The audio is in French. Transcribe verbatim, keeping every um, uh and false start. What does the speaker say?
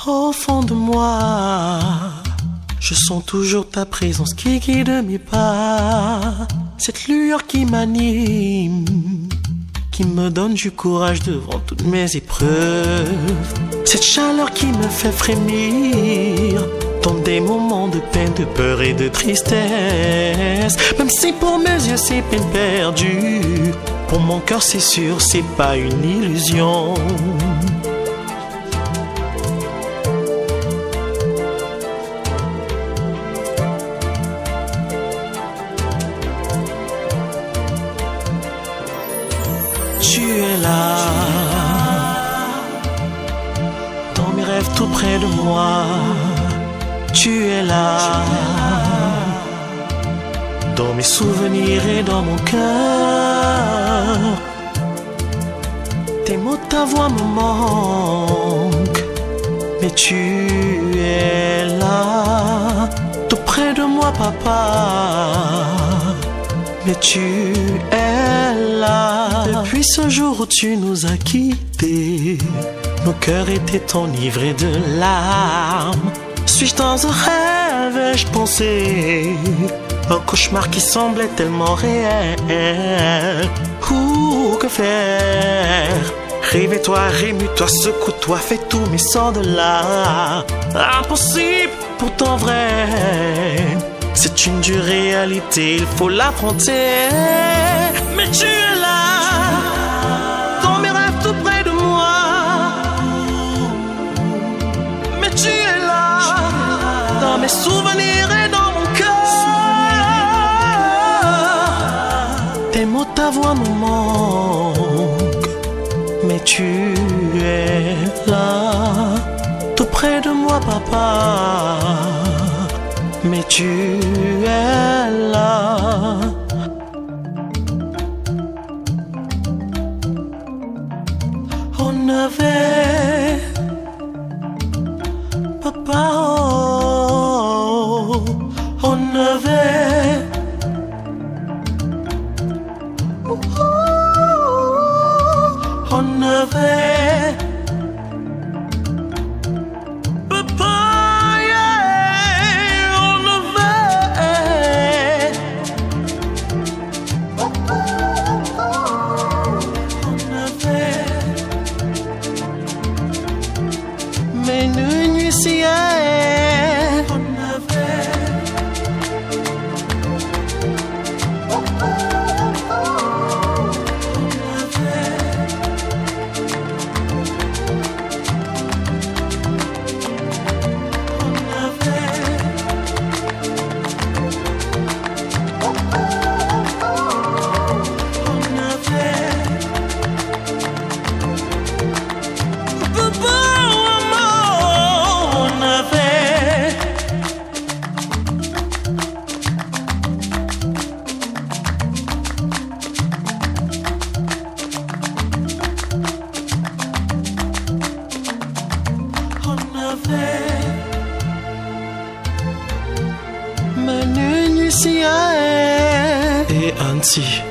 Au fond de moi, je sens toujours ta présence qui guide mes pas. Cette lueur qui m'anime, qui me donne du courage devant toutes mes épreuves. Cette chaleur qui me fait frémir dans des moments de peine, de peur et de tristesse. Même si pour mes yeux c'est peine perdue, pour mon cœur c'est sûr, c'est pas une illusion. Tu es là, dans mes rêves tout près de moi. Tu es là, dans mes souvenirs et dans mon cœur. Tes mots, ta voix me manquent, mais tu es là, tout près de moi, papa. Mais tu es là. Depuis ce jour où tu nous as quittés, nos cœurs étaient enivrés de larmes. Suis-je dans un rêve, ai-je pensé un cauchemar qui semblait tellement réel? Ouh, que faire? Réveille-toi, remue-toi, secoue-toi, fais tout, mais sors de là. Impossible, pourtant vrai. C'est une dure réalité, il faut l'affronter. Mais tu es là, dans mes rêves tout près de moi. Mais tu es là, dans mes souvenirs et dans mon cœur. Tes mots, ta voix me manquent, mais tu es là, tout près de moi, papa. Mais tu es là. On avait, papa, oh, on avait, oh, on avait, papa. Mais une nuit si on avait, on Manu Nucia et Anti.